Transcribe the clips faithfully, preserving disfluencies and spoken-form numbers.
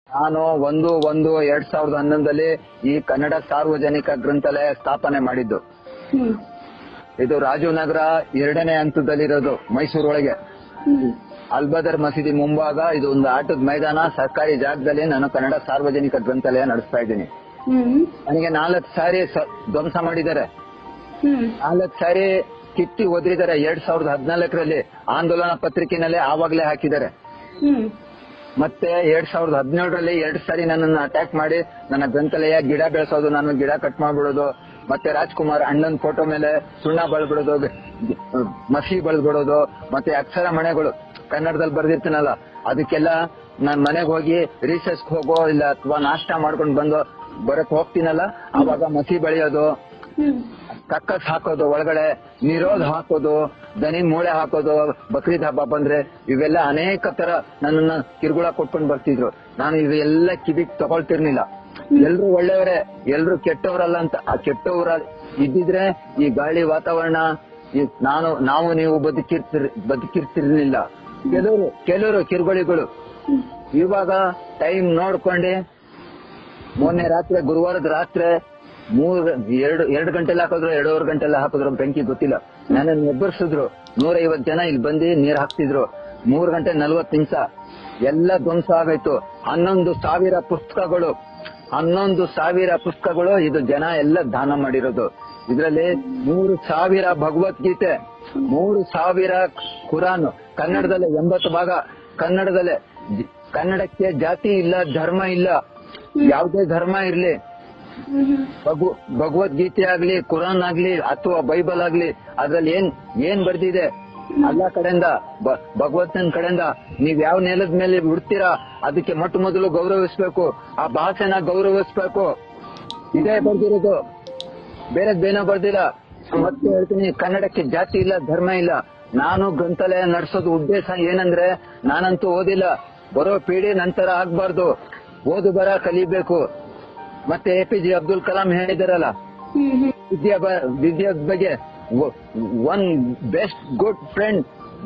ನಾನು ಒಂದು ಒಂದು ಎರಡ್ ಸಾವಿರದ ಹನ್ನೊಂದರಲ್ಲಿ ಈ ಕನ್ನಡ ಸಾರ್ವಜನಿಕ ಗ್ರಂಥಾಲಯ ಸ್ಥಾಪನೆ ಮಾಡಿದ್ದು. ಇದು ರಾಜೀವ್ನಗರ ಎರಡನೇ ಹಂತದಲ್ಲಿರೋದು, ಮೈಸೂರೊಳಗೆ. ಅಲ್ಬದರ್ ಮಸೀದಿ ಮುಂಭಾಗ ಇದು ಒಂದು ಆಟದ ಮೈದಾನ, ಸರ್ಕಾರಿ ಜಾಗದಲ್ಲಿ ನಾನು ಕನ್ನಡ ಸಾರ್ವಜನಿಕ ಗ್ರಂಥಾಲಯ ನಡೆಸ್ತಾ ಇದ್ದೀನಿ. ನನಗೆ ನಾಲ್ಕು ಸಾರಿ ಧ್ವಂಸ ಮಾಡಿದ್ದಾರೆ, ನಾಲ್ಕು ಸಾರಿ ಕಿತ್ತಿ ಒದರಿದ್ದಾರೆ. ಎರಡ್ ಸಾವಿರದ ಹದಿನಾಲ್ಕರಲ್ಲಿ ಆಂದೋಲನ ಪತ್ರಿಕೆನಲ್ಲೇ ಆವಾಗಲೇ ಹಾಕಿದ್ದಾರೆ. ಮತ್ತೆ ಎರಡ್ ಸಾವಿರದ ಹದಿನೇಳರಲ್ಲಿ ಎರಡ್ ಸಾರಿ ನನ್ನನ್ನು ಅಟ್ಯಾಕ್ ಮಾಡಿ ನನ್ನ ಗ್ರಂಥಾಲಯ ಗಿಡ ಬೆಳೆಸೋದು, ನಾನು ಗಿಡ ಕಟ್ ಮಾಡ್ಬಿಡೋದು, ಮತ್ತೆ ರಾಜ್ಕುಮಾರ್ ಅಣ್ಣನ್ ಫೋಟೋ ಮೇಲೆ ಸುಣ್ಣ ಬಳಬಿಡೋದು, ಮಸಿ ಬಳಬಿಡೋದು, ಮತ್ತೆ ಅಕ್ಷರ ಮನೆಗಳು ಕನ್ನಡದಲ್ಲಿ ಬರ್ದಿರ್ತೀನಲ್ಲ ಅದಕ್ಕೆಲ್ಲ ನಾನ್ ಮನೆಗೆ ಹೋಗಿ ರಿಸರ್ಚ್ ಹೋಗೋ ಇಲ್ಲ ಅಥವಾ ನಾಷ್ಟ ಮಾಡ್ಕೊಂಡು ಬಂದು ಬರಕ್ ಹೋಗ್ತೀನಲ್ಲ ಅವಾಗ ಮಸಿ ಬೆಳೆಯೋದು, ಕಕ್ಕಸ್ ಹಾಕೋದು, ಒಳಗಡೆ ನಿರೋಧ ಹಾಕೋದು, ದನಿ ಮೂಳೆ ಹಾಕೋದು, ಬಕ್ರೀದ್ ಹಬ್ಬ ಬಂದ್ರೆ ಇವೆಲ್ಲ ಅನೇಕ ತರ ನನ್ನನ್ನ ಕಿರುಗುಳ ಕೊಟ್ಕೊಂಡು ಬರ್ತಿದ್ರು. ನಾನು ಇವೆಲ್ಲ ಕಿವಿಗ್ ತಗೊಳ್ತಿರ್ಲಿಲ್ಲ. ಎಲ್ರು ಒಳ್ಳೆಯವರೇ, ಎಲ್ರು ಕೆಟ್ಟವರಲ್ಲ ಅಂತ. ಆ ಕೆಟ್ಟವರ ಇದ್ದಿದ್ರೆ ಈ ಗಾಳಿ ವಾತಾವರಣ ನಾನು ನಾವು ನೀವು ಬದುಕಿರ್ತಿರ್ ಬದುಕಿರ್ತಿರ್ಲಿಲ್ಲ. ಕೆಲವರು ಕೆಲವರು ಕಿರುಗಳಿಗಳು ಇವಾಗ ಟೈಮ್ ನೋಡ್ಕೊಂಡೆ ಮೊನ್ನೆ ರಾತ್ರಿ ಗುರುವಾರದ ರಾತ್ರಿ ಮೂರ್ ಎರಡು ಎರಡು ಗಂಟೆಲ್ಲ ಹಾಕಿದ್ರು, ಎರಡೂವರೆ ಗಂಟೆಲ್ಲ ಹಾಕಿದ್ರು, ಬೆಂಕಿ ಗೊತ್ತಿಲ್ಲ. ನನ್ನನ್ನು ಎಬ್ಬರಿಸಿದ್ರು. ನೂರೈವತ್ತು ಜನ ಇಲ್ಲಿ ಬಂದು ನೀರ್ ಹಾಕ್ತಿದ್ರು. ಮೂರ್ ಗಂಟೆ ನಲ್ವತ್ತು ನಿಮಿಷ ಎಲ್ಲ ಧ್ವಂಸ ಆಗೋಯ್ತು. ಹನ್ನೊಂದು ಸಾವಿರ ಪುಸ್ತಕಗಳು ಹನ್ನೊಂದು ಸಾವಿರ ಪುಸ್ತಕಗಳು ಇದು ಜನ ಎಲ್ಲ ದಾನ ಮಾಡಿರೋದು. ಇದರಲ್ಲಿ ಮೂರು ಸಾವಿರ ಭಗವದ್ಗೀತೆ, ಮೂರು ಸಾವಿರ ಕುರಾನ್, ಕನ್ನಡದಲ್ಲೇ ಎಂಬತ್ತು ಭಾಗ ಕನ್ನಡದಲ್ಲೇ. ಕನ್ನಡಕ್ಕೆ ಜಾತಿ ಇಲ್ಲ, ಧರ್ಮ ಇಲ್ಲ, ಯಾವುದೇ ಧರ್ಮ ಇರ್ಲಿ, ಭಗವದ್ಗೀತೆ ಆಗ್ಲಿ, ಕುರಾನ್ ಆಗ್ಲಿ ಅಥವಾ ಬೈಬಲ್ ಆಗ್ಲಿ ಅದ್ರಲ್ಲಿ ಏನ್ ಏನ್ ಬರ್ದಿದೆ ಅಲ್ಲಾ ಕಡೆಯಿಂದ ಭಗವಂತನ ಕಡೆಯಿಂದ ನೀವ್ ಯಾವ ನೆಲದ ಮೇಲೆ ಹುಡ್ತೀರಾ ಅದಕ್ಕೆ ಮೊಟ್ಟ ಮೊದಲು ಗೌರವಿಸ್ಬೇಕು, ಆ ಭಾಷೆನ ಗೌರವಿಸ್ಬೇಕು. ಇದೇ ಬರ್ದಿರೋದು, ಬೇರೆದೇನೋ ಬರ್ದಿಲ್ಲ. ಮತ್ತೆ ಹೇಳ್ತೀನಿ, ಕನ್ನಡಕ್ಕೆ ಜಾತಿ ಇಲ್ಲ, ಧರ್ಮ ಇಲ್ಲ. ನಾನು ಗ್ರಂಥಾಲಯ ನಡೆಸೋದು ಉದ್ದೇಶ ಏನಂದ್ರೆ, ನಾನಂತೂ ಓದಿಲ್ಲ, ಬರೋ ಪೀಳಿ ನಂತರ ಆಗ್ಬಾರ್ದು, ಓದು ಬರ ಕಲಿಬೇಕು. ಮತ್ತೆ A P J Abdul Kalam ಹೇಳಿದಾರಲ್ಲ, ವಿದ್ಯಾ ವಿದ್ಯಾ ಬಗ್ಗೆ one best good friend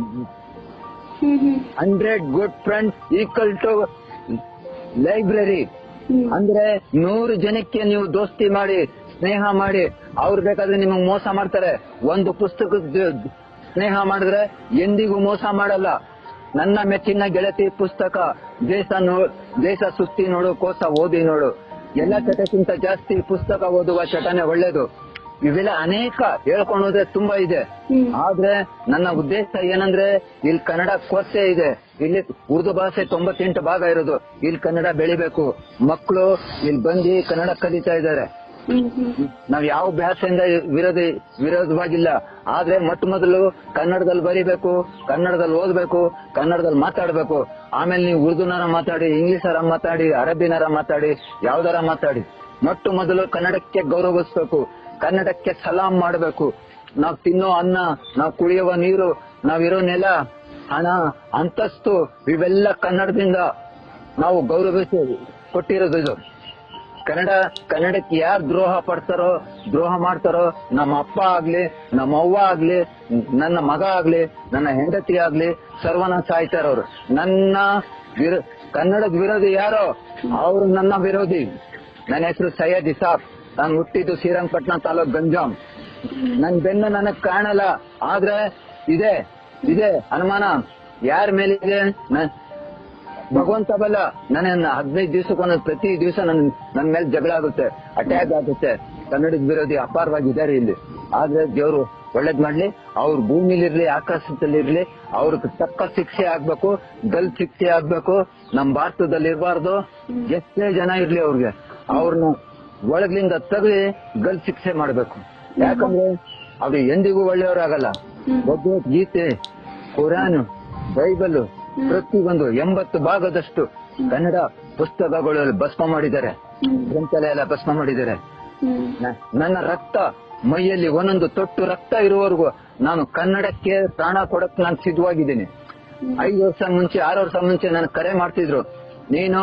hundred good friend equal to library. ಅಂದ್ರೆ ನೂರು ಜನಕ್ಕೆ ನೀವು ದೋಸ್ತಿ ಮಾಡಿ ಸ್ನೇಹ ಮಾಡಿ, ಅವ್ರು ಬೇಕಾದ್ರೆ ನಿಮಗ್ ಮೋಸ ಮಾಡ್ತಾರೆ. ಒಂದು ಪುಸ್ತಕದ ಸ್ನೇಹ ಮಾಡಿದ್ರೆ ಎಂದಿಗೂ ಮೋಸ ಮಾಡಲ್ಲ. ನನ್ನ ಮೆಚ್ಚಿನ ಗೆಳತಿ ಪುಸ್ತಕ ದೇಶ ನೋ ದೇಶ ಸುತ್ತಿ ನೋಡು, ಕೋಸ ಓದಿ ನೋಡು. ಎಲ್ಲ ಚಟಕ್ಕಿಂತ ಜಾಸ್ತಿ ಪುಸ್ತಕ ಓದುವ ಚಟನೆ ಒಳ್ಳೇದು. ಇವೆಲ್ಲ ಅನೇಕ ಹೇಳ್ಕೊಂಡು ಹೋದ್ರೆ ತುಂಬಾ ಇದೆ. ಆದ್ರೆ ನನ್ನ ಉದ್ದೇಶ ಏನಂದ್ರೆ, ಇಲ್ಲಿ ಕನ್ನಡ ಕೊರತೆ ಇದೆ. ಇಲ್ಲಿ ಉರ್ದು ಭಾಷೆ ತೊಂಬತ್ತೆಂಟು ಭಾಗ ಇರೋದು. ಇಲ್ಲಿ ಕನ್ನಡ ಬೆಳಿಬೇಕು. ಮಕ್ಕಳು ಇಲ್ಲಿ ಬಂದು ಕನ್ನಡ ಕಲಿತಾ ಇದ್ದಾರೆ. ನಾವ್ ಯಾವ ಭಾಷೆಯಿಂದ ವಿರೋಧ ವಿರೋಧವಾಗಿಲ್ಲ. ಆದ್ರೆ ಮೊಟ್ಟ ಮೊದಲು ಕನ್ನಡದಲ್ಲಿ ಬರಿಬೇಕು, ಕನ್ನಡದಲ್ಲಿ ಓದ್ಬೇಕು, ಕನ್ನಡದಲ್ಲಿ ಮಾತಾಡ್ಬೇಕು. ಆಮೇಲೆ ನೀವು ಉರ್ದುನಾರ ಮಾತಾಡಿ, ಇಂಗ್ಲಿಷರ ಮಾತಾಡಿ, ಅರಬಿನಾರ ಮಾತಾಡಿ, ಯಾವ್ದಾರ ಮಾತಾಡಿ. ಮೊಟ್ಟ ಮೊದಲು ಕನ್ನಡಕ್ಕೆ ಗೌರವಿಸ್ಬೇಕು, ಕನ್ನಡಕ್ಕೆ ಸಲಾಂ ಮಾಡಬೇಕು. ನಾವ್ ತಿನ್ನೋ ಅನ್ನ, ನಾವ್ ಕುಡಿಯುವ ನೀರು, ನಾವಿರೋ ನೆಲ, ಹಣ, ಅಂತಸ್ತು ಇವೆಲ್ಲ ಕನ್ನಡದಿಂದ ನಾವು ಗೌರವಿಸಿ ಕೊಟ್ಟಿರೋದು. ಇದು ಕನ್ನಡ ಕನ್ನಡಕ್ಕೆ ಯಾರು ದ್ರೋಹ ಪಡ್ತಾರೋ, ದ್ರೋಹ ಮಾಡ್ತಾರೋ, ನಮ್ಮ ಅಪ್ಪ ಆಗ್ಲಿ, ನಮ್ಮ ಅವ್ವ ಆಗ್ಲಿ, ನನ್ನ ಮಗ ಆಗ್ಲಿ, ನನ್ನ ಹೆಂಡತಿ ಆಗ್ಲಿ ಸರ್ವನಾಶ ಆಯ್ತಾರ. ಅವ್ರು ನನ್ನ ವಿರೋ ಕನ್ನಡದ ವಿರೋಧಿ ಯಾರೋ ಅವರು ನನ್ನ ವಿರೋಧಿ. ನನ್ನ ಹೆಸರು ಸೈಯದ್ ಇಸಾಫ್. ನಾನು ಹುಟ್ಟಿದ್ದು ಶ್ರೀರಂಗಪಟ್ಟಣ ತಾಲೂಕ್ ಗಂಜಾಂ. ನನ್ ಬೆನ್ನು ನನಗ್ ಕಾಣಲ್ಲ, ಆದ್ರೆ ಇದೆ ಇದೆ ಅನುಮಾನ ಯಾರ ಮೇಲಿದೆ? ಭಗವಂತ ಬಲ್ಲ. ನನ್ನ ಹದಿನೈದು ದಿವಸಕ್ಕೊಂದು ಪ್ರತಿ ದಿವಸ ನನ್ ನನ್ ಮೇಲೆ ಜಗಳ ಆಗುತ್ತೆ, ಅಟ್ಯಾಕ್ ಆಗುತ್ತೆ. ಕನ್ನಡದ ವಿರೋಧಿ ಅಪಾರವಾಗಿದ್ದಾರೆ ಇಲ್ಲಿ. ಆದ್ರೆ ದೇವ್ರು ಒಳ್ಳೇದ್ ಮಾಡ್ಲಿ. ಅವ್ರ ಭೂಮಿಲಿರ್ಲಿ, ಆಕಾಶದಲ್ಲಿರ್ಲಿ, ಅವ್ರಿಗೆ ತಕ್ಕ ಶಿಕ್ಷೆ ಆಗ್ಬೇಕು, ಗಲ್ ಶಿಕ್ಷೆ ಆಗ್ಬೇಕು. ನಮ್ ಭಾರತದಲ್ಲಿ ಇರಬಾರ್ದು. ಎಷ್ಟೇ ಜನ ಇರ್ಲಿ ಅವ್ರಿಗೆ ಅವ್ರನ್ನ ಒಳಗ್ಲಿಂದ ತೆಗೆದು ಗಲ್ ಶಿಕ್ಷೆ ಮಾಡ್ಬೇಕು. ಯಾಕಂದ್ರೆ ಅವ್ರು ಎಂದಿಗೂ ಒಳ್ಳೆಯವರಾಗಲ್ಲ. ಭಗವದ್ಗೀತೆ, ಕುರಾನ್, ಬೈಬಲ್ ಪ್ರತಿಯೊಂದು ಎಂಬತ್ತು ಭಾಗದಷ್ಟು ಕನ್ನಡ ಪುಸ್ತಕಗಳಲ್ಲಿ ಭಸ್ಮ ಮಾಡಿದ್ದಾರೆ. ಗ್ರಂಥಾಲಯ ಎಲ್ಲ ಭಸ್ಮ ಮಾಡಿದ್ದಾರೆ. ನನ್ನ ರಕ್ತ ಮೈಯಲ್ಲಿ ಒಂದೊಂದು ತೊಟ್ಟು ರಕ್ತ ಇರುವವರೆಗೂ ನಾನು ಕನ್ನಡಕ್ಕೆ ಪ್ರಾಣ ಕೊಡಕ್ಕೆ ನಾನು ಸಿದ್ಧವಾಗಿದ್ದೀನಿ. ಐದು ವರ್ಷ ಮುಂಚೆ, ಆರು ವರ್ಷ ಮುಂಚೆ ನಾನು ಕರೆ ಮಾಡ್ತಿದ್ರು, ನೀನು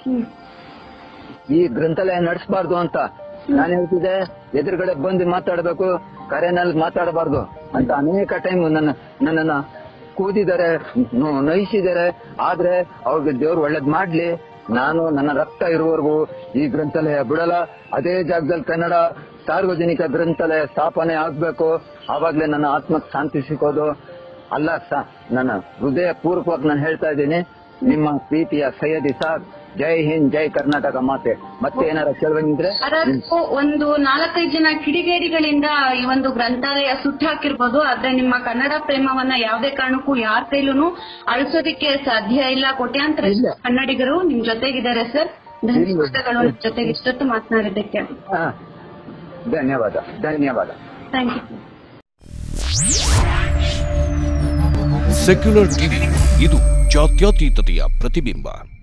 ಈ ಗ್ರಂಥಾಲಯ ನಡೆಸಬಾರ್ದು ಅಂತ. ನಾನು ಹೇಳ್ತಿದ್ದೆ, ಎದುರುಗಡೆ ಬಂದು ಮಾತಾಡಬೇಕು, ಕರೆನಲ್ಲಿ ಮಾತಾಡಬಾರ್ದು ಅಂತ. ಅನೇಕ ಟೈಮ್ ನನ್ನ ನನ್ನನ್ನ ಕೂದಿದ್ದಾರೆ, ನಯಿಸಿದ್ದಾರೆ. ಆದ್ರೆ ಅವ್ರಿಗೆ ದೇವ್ರು ಒಳ್ಳೇದ್ ಮಾಡ್ಲಿ. ನಾನು ನನ್ನ ರಕ್ತ ಇರುವವರೆಗೂ ಈ ಗ್ರಂಥಾಲಯ ಬಿಡಲ್ಲ. ಅದೇ ಜಾಗದಲ್ಲಿ ಕನ್ನಡ ಸಾರ್ವಜನಿಕ ಗ್ರಂಥಾಲಯ ಸ್ಥಾಪನೆ ಆಗ್ಬೇಕು. ಆವಾಗ್ಲೇ ನನ್ನ ಆತ್ಮಕ್ಕೆ ಶಾಂತಿ ಸಿಗೋದು. ಅಲ್ಲ, ನನ್ನ ಹೃದಯ ಪೂರ್ವಕವಾಗಿ ನಾನು ಹೇಳ್ತಾ ಇದ್ದೀನಿ, ನಿಮ್ಮ ಪ್ರೀತಿಯ ಸೈಯದಿ ಸಾಬ್. ಜೈ ಹಿಂದ್, ಜೈ ಕರ್ನಾಟಕ ಮಾತೆ. ಮತ್ತೆ ಏನಾರ ಕೇಳಬೇಕಿದ್ರೆ ಒಂದು ನಾಲ್ಕೈದು ಜನ ಕಿಡಿಗೇಡಿಗಳಿಂದ ಈ ಒಂದು ಗ್ರಂಥಾಲಯ ಸುಟ್ಟು ಹಾಕಿರ್ಬೋದು, ಆದ್ರೆ ನಿಮ್ಮ ಕನ್ನಡ ಪ್ರೇಮವನ್ನ ಯಾವುದೇ ಕಾರಣಕ್ಕೂ ಯಾರ ಕೈಲೂ ಅಳಿಸೋದಿಕ್ಕೆ ಸಾಧ್ಯ ಇಲ್ಲ. ಕೋಟ್ಯಾಂತರ ಕನ್ನಡಿಗರು ನಿಮ್ ಜೊತೆಗಿದ್ದಾರೆ ಸರ್. ಧನ್ಯವಾದಗಳು ಜೊತೆಗೆ ಇಷ್ಟೊತ್ತು ಮಾತನಾಡಿದ್ದಕ್ಕೆ. ಧನ್ಯವಾದ ಧನ್ಯವಾದ ಥ್ಯಾಂಕ್ ಯು. ಸೆಕ್ಯುಲರ್ ಟಿವಿ, ಇದು ಜಾತ್ಯತೀತತೆಯ ಪ್ರತಿಬಿಂಬ.